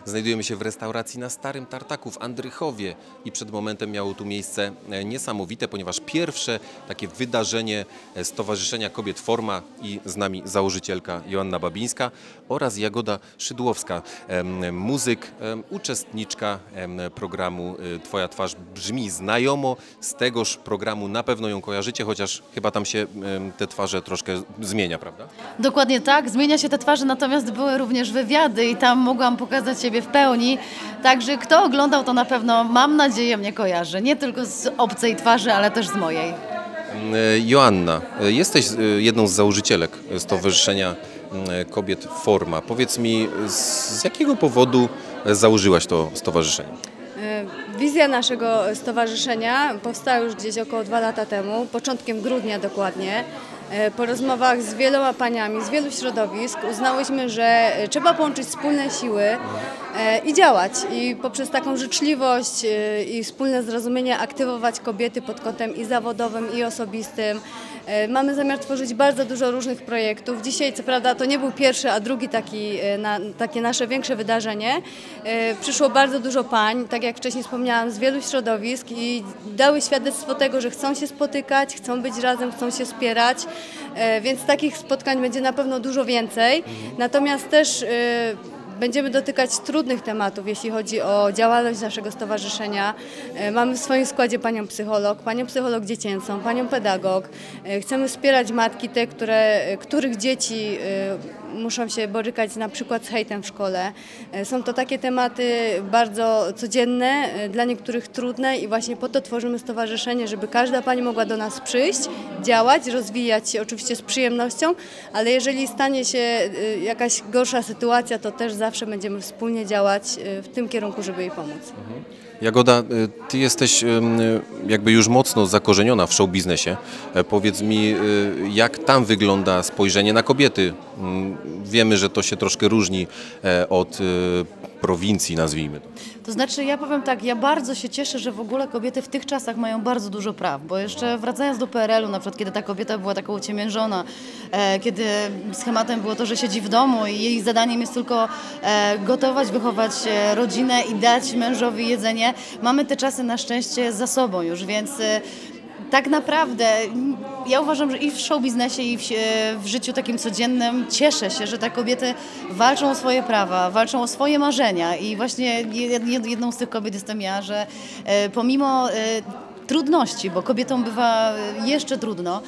Znajdujemy się w restauracji na Starym Tartaku w Andrychowie i przed momentem miało tu miejsce niesamowite, ponieważ pierwsze takie wydarzenie Stowarzyszenia Kobiet Forma i z nami założycielka Joanna Babińska oraz Jagoda Szydłowska, muzyk, uczestniczka programu Twoja twarz brzmi znajomo. Z tegoż programu na pewno ją kojarzycie, chociaż chyba tam się te twarze troszkę zmienia, prawda? Dokładnie tak, zmienia się te twarze, natomiast były również wywiady i tam mogłam pokazać siebie w pełni. Także kto oglądał, to na pewno, mam nadzieję, mnie kojarzy. Nie tylko z obcej twarzy, ale też z mojej. Joanna, jesteś jedną z założycielek Stowarzyszenia Kobiet Forma. Powiedz mi, z jakiego powodu założyłaś to stowarzyszenie? Wizja naszego stowarzyszenia powstała już gdzieś około 2 lata temu, początkiem grudnia dokładnie. Po rozmowach z wieloma paniami, z wielu środowisk uznałyśmy, że trzeba połączyć wspólne siły i działać. I poprzez taką życzliwość i wspólne zrozumienie aktywować kobiety pod kątem i zawodowym, i osobistym. Mamy zamiar tworzyć bardzo dużo różnych projektów. Dzisiaj, co prawda, to nie był pierwszy, a drugi takie nasze większe wydarzenie. Przyszło bardzo dużo pań, tak jak wcześniej wspomniałam, z wielu środowisk i dały świadectwo tego, że chcą się spotykać, chcą być razem, chcą się wspierać, więc takich spotkań będzie na pewno dużo więcej. Natomiast też będziemy dotykać trudnych tematów, jeśli chodzi o działalność naszego stowarzyszenia. Mamy w swoim składzie panią psycholog dziecięcą, panią pedagog. Chcemy wspierać matki, te, których dzieci muszą się borykać na przykład z hejtem w szkole. Są to takie tematy bardzo codzienne, dla niektórych trudne i właśnie po to tworzymy stowarzyszenie, żeby każda pani mogła do nas przyjść, działać, rozwijać się oczywiście z przyjemnością, ale jeżeli stanie się jakaś gorsza sytuacja, to też zawsze będziemy wspólnie działać w tym kierunku, żeby jej pomóc. Jagoda, ty jesteś jakby już mocno zakorzeniona w show biznesie. Powiedz mi, jak tam wygląda spojrzenie na kobiety? Wiemy, że to się troszkę różni od prowincji, nazwijmy to. To znaczy, ja powiem tak, ja bardzo się cieszę, że w ogóle kobiety w tych czasach mają bardzo dużo praw, bo jeszcze wracając do PRL-u, na przykład kiedy ta kobieta była taką uciemiężona, kiedy schematem było to, że siedzi w domu i jej zadaniem jest tylko gotować, wychować rodzinę i dać mężowi jedzenie, mamy te czasy na szczęście za sobą już, więc tak naprawdę ja uważam, że i w show biznesie, i w życiu takim codziennym cieszę się, że te kobiety walczą o swoje prawa, walczą o swoje marzenia i właśnie jedną z tych kobiet jestem ja, że pomimo trudności, bo kobietom bywa jeszcze trudno,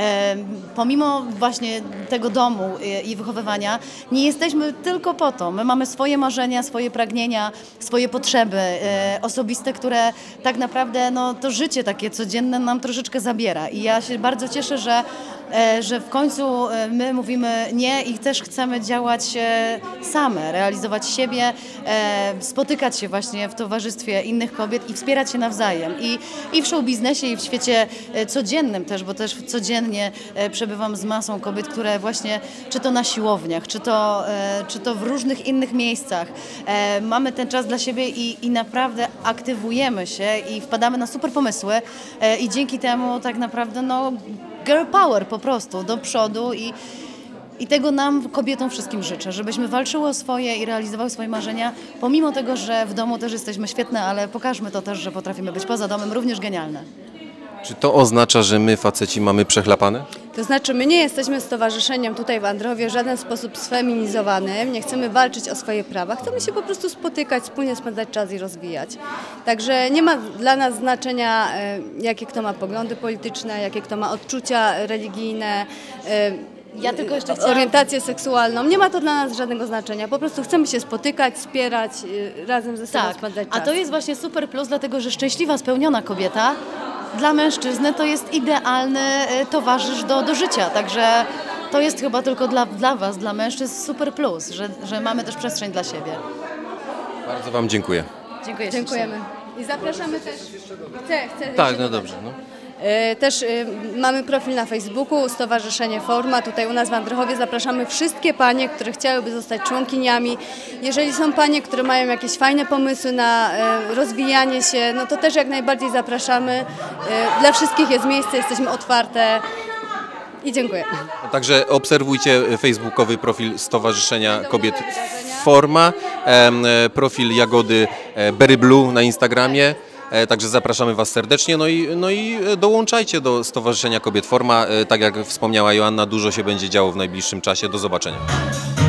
pomimo właśnie tego domu i wychowywania, nie jesteśmy tylko po to. My mamy swoje marzenia, swoje pragnienia, swoje potrzeby osobiste, które tak naprawdę to życie takie codzienne nam troszeczkę zabiera. I ja się bardzo cieszę, że w końcu my mówimy nie i też chcemy działać same, realizować siebie, spotykać się właśnie w towarzystwie innych kobiet i wspierać się nawzajem. I w show biznesie, i w świecie codziennym też, bo też codziennie przebywam z masą kobiet, które właśnie, czy to na siłowniach, czy to w różnych innych miejscach, mamy ten czas dla siebie i naprawdę aktywujemy się i wpadamy na super pomysły i dzięki temu tak naprawdę girl power po prostu do przodu i tego nam, kobietom, wszystkim życzę, żebyśmy walczyły o swoje i realizowały swoje marzenia, pomimo tego, że w domu też jesteśmy świetne, ale pokażmy to też, że potrafimy być poza domem również genialne. Czy to oznacza, że my, faceci, mamy przechlapane? To znaczy, my nie jesteśmy stowarzyszeniem tutaj w Andrychowie w żaden sposób sfeminizowanym, nie chcemy walczyć o swoje prawa, chcemy się po prostu spotykać, wspólnie spędzać czas i rozwijać. Także nie ma dla nas znaczenia, jakie kto ma poglądy polityczne, jakie kto ma odczucia religijne, Ja tylko jeszcze orientację seksualną. Nie ma to dla nas żadnego znaczenia. Po prostu chcemy się spotykać, wspierać, razem ze sobą spędzać czas. A to jest właśnie super plus, dlatego że szczęśliwa, spełniona kobieta dla mężczyzny to jest idealny towarzysz do życia. Także to jest chyba tylko dla was, dla mężczyzn super plus, że mamy też przestrzeń dla siebie. Bardzo wam dziękuję. Dziękujemy. I zapraszamy też... Tak, no dobrze. Też mamy profil na Facebooku, Stowarzyszenie Forma. Tutaj u nas w Andrychowie zapraszamy wszystkie panie, które chciałyby zostać członkiniami. Jeżeli są panie, które mają jakieś fajne pomysły na rozwijanie się, to też jak najbardziej zapraszamy. Dla wszystkich jest miejsce, jesteśmy otwarte i dziękuję. Także obserwujcie facebookowy profil Stowarzyszenia Kobiet Forma, profil Jagody Berry Blue na Instagramie. Także zapraszamy Was serdecznie, no i dołączajcie do Stowarzyszenia Kobiet Forma. Tak jak wspomniała Joanna, dużo się będzie działo w najbliższym czasie. Do zobaczenia.